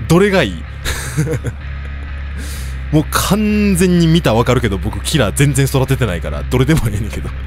どれがいい？もう完全に見たらわかるけど、僕キラー全然育ててないからどれでもええねんけど。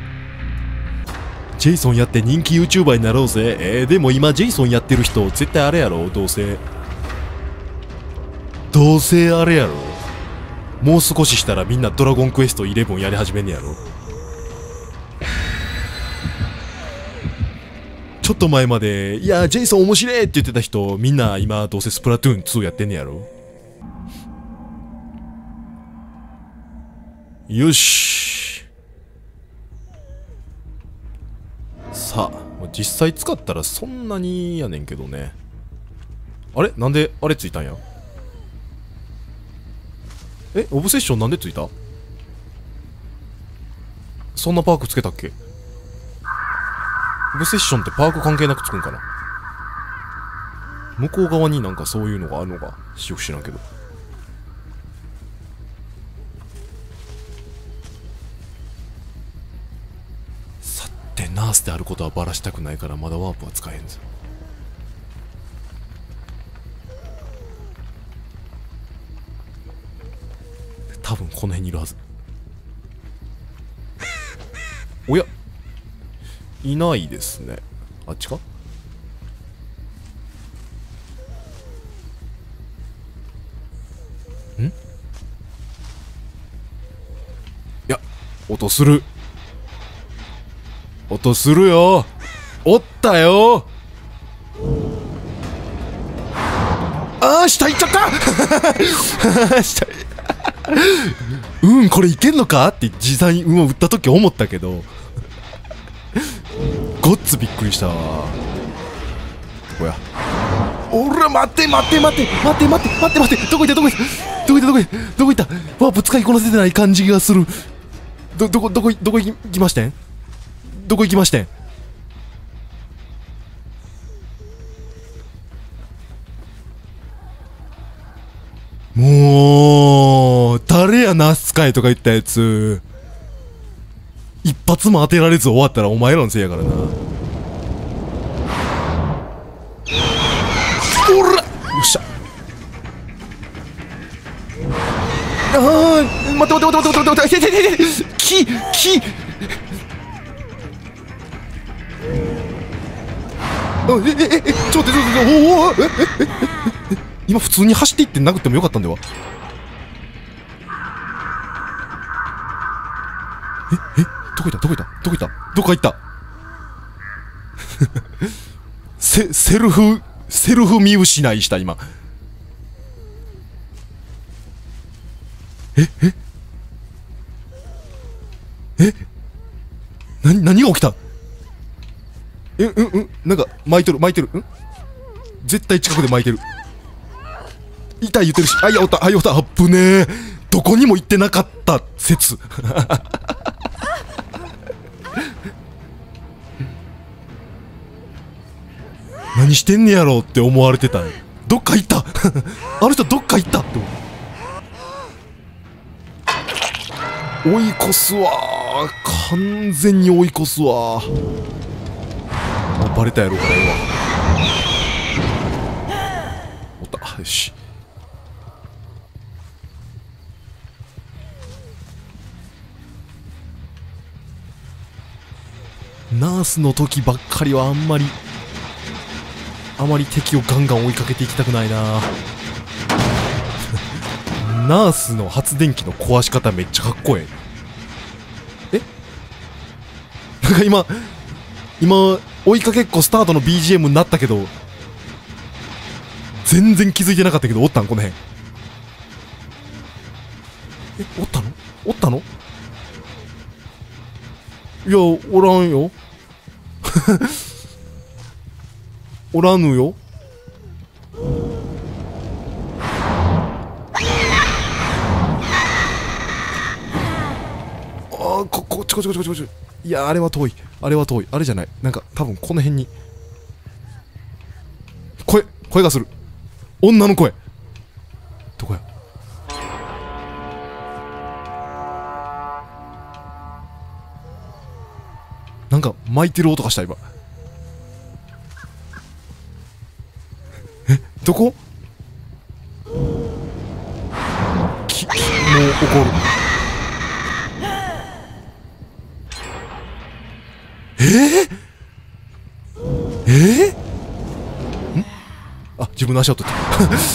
ジェイソンやって人気 YouTuber になろうぜ。でも今ジェイソンやってる人絶対あれやろ。どうせあれやろ。もう少ししたらみんなドラゴンクエスト11やり始めんねやろ。ちょっと前までいやジェイソン面白いって言ってた人、みんな今どうせスプラトゥーン2やってんねやろ。よし、さあ実際使ったらそんなにやねんけどね。あれなんであれついたんや。オブセッションなんでついた？そんなパークつけたっけ？オブセッションってパーク関係なくつくんかな。向こう側になんかそういうのがあるのかよく知らんけど。さてナースであることはバラしたくないからまだワープは使えんぞ。多分この辺にいるはず。おや、いないですね。あっちか？ん？いや、音する。音するよ。おったよ。下行っちゃった下これいけんのかって実際にを打った時思ったけどごっつびっくりしたわ。おや、おら、待ってどこ行ったワープ使いこなせてない感じがする。どこ行きましてん。もう誰やナース使えとか言ったやつ、一発も当てられず終わったらお前らのせいやからな。おら、よっしゃ。待って木ちょっと待って、今普通に走っていって殴ってもよかったんでは。どこ行ったセルフ見失いした今。何が起きた。なんか巻いてる。絶対近くで巻いてる。痛い言ってるし、おったあっぶねえ。どこにも行ってなかった説何してんねやろうって思われてた。どっか行ったあの人どっか行ったって追い越すわ。完全に追い越すわ。バレたやろから今。おった、よし。ナースの時ばっかりはあまり敵をガンガン追いかけていきたくないなナースの発電機の壊し方めっちゃかっこええ。なんか今追いかけっこスタートの BGM になったけど全然気づいてなかったけど、おったんこの辺。おったのいや、おらんよおらぬよ。こっち。いや、あれは遠い。あれじゃない。なんか多分この辺に声がする。女の声。どこや。なんか巻いてる音がした今。どこ？ 怒る。ん？あ、自分の足を取った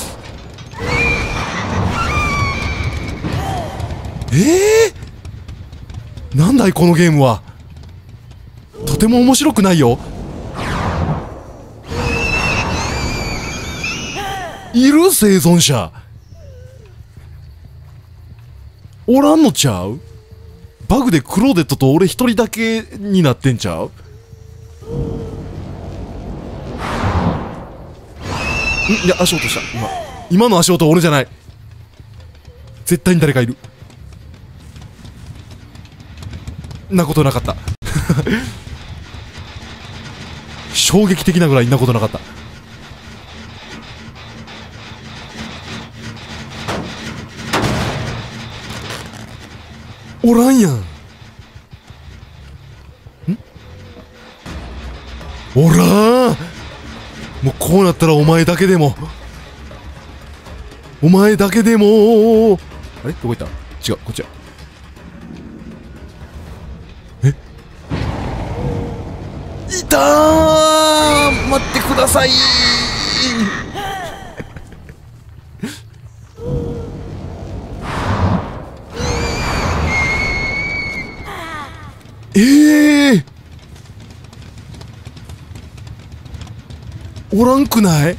なんだいこのゲームは。とても面白くないよ。いる生存者。おらんのちゃう？バグでクローデットと俺一人だけになってんちゃう？いや、足音した。今の足音は俺じゃない。絶対に誰かいる。なことなかった衝撃的なぐらいんなことなかった。おらんやん。おらーん。もうこうなったらお前だけでもあれどこ行った？違う、こっちや。いたー、待ってくださいおらんくない？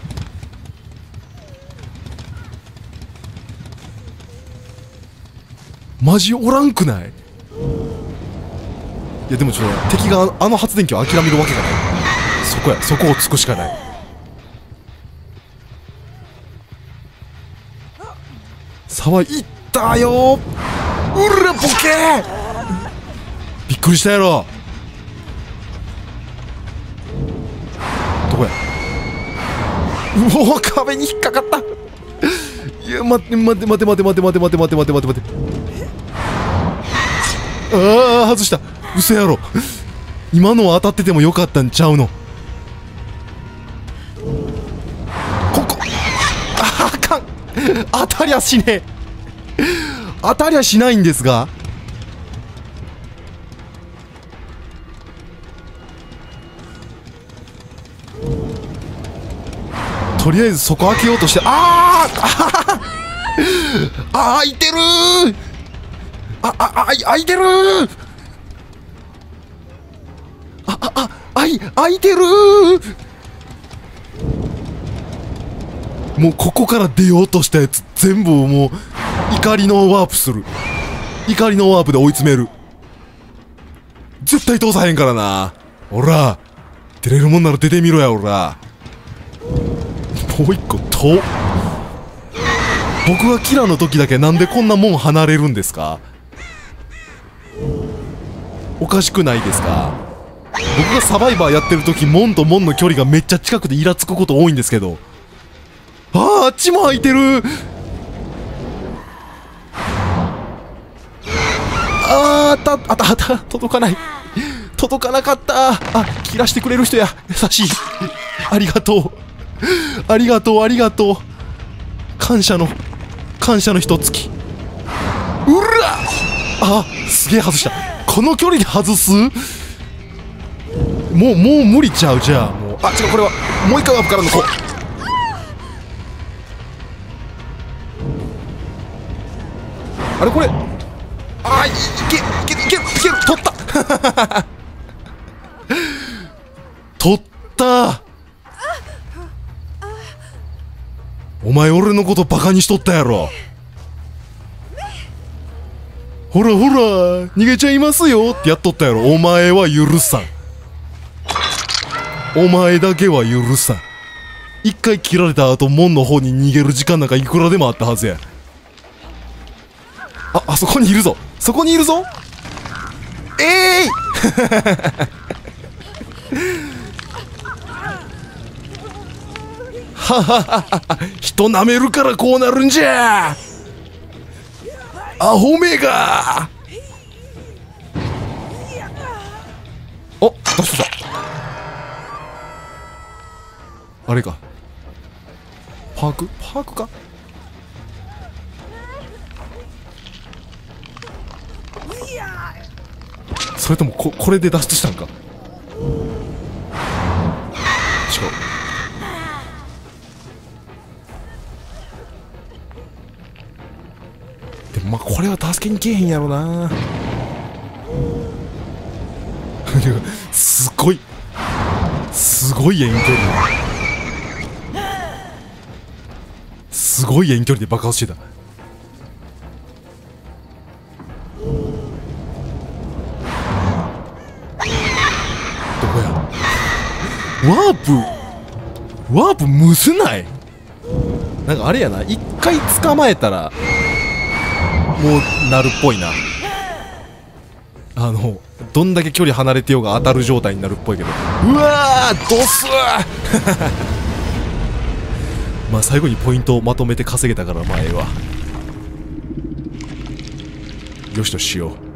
マジおらんくない？いやでもちょっと敵があの発電機を諦めるわけがない。そこをつくしかない。騒いったよー。うらボケー。びっくりしたやろ。どこや。うお、壁に引っかかった。いや、待って。ああ、外した。嘘やろ。今のは当たっててもよかったんちゃうの。ここ。あかん。当たりゃしねえ。当たりゃしないんですが。とりあえずそこ開けようとして、開いてるー。開いてるー。開いてるー。もうここから出ようとしたやつ全部もう怒りのワープする。怒りのワープで追い詰める。絶対通さへんからな。おら出れるもんなら出てみろや。おらもう一個と、僕がキラの時だけなんでこんなもん離れるんですか？おかしくないですか？僕がサバイバーやってる時、門と門の距離がめっちゃ近くてイラつくこと多いんですけど、あっちも開いてる。届かない。届かなかった。切らしてくれる人や。優しい。ありがとう。感謝のひとつき。うら。すげえ外した。この距離で外す？もう無理ちゃう。じゃあもう、違う、これはもう一回ワープからのこう。あれこれ、いける。取った取った。お前俺のことバカにしとったやろ。ほら逃げちゃいますよってやっとったやろ。お前は許さん。お前だけは許さん。一回切られた後、門の方に逃げる時間なんかいくらでもあったはずや。そこにいるぞ。人なめるからこうなるんじゃ。アホめが。出した。あれか、パークか。 それともこれで脱出したんか。違う。でもまあこれは助けに来えへんやろな。すごい遠距離、すごい遠距離で爆発してた。どこや。ワープむずない？なんかあれやな、一回捕まえたらもうなるっぽいな。どんだけ距離離れてようが当たる状態になるっぽいけど。うわー、ドスーまあ最後にポイントをまとめて稼げたからまあええわ。よしとしよう。